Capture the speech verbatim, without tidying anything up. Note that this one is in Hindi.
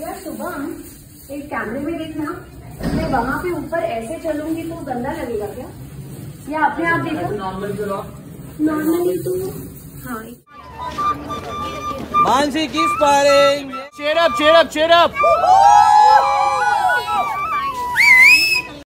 यार शुभम, एक कैमरे में देखना, मैं वहाँ पे ऊपर ऐसे चलूंगी तो गंदा लगेगा क्या? या अपने आप देखो नॉर्मल करो। नॉर्मली तो हाँ। मानसी की sparring, cheer up cheer up cheer up.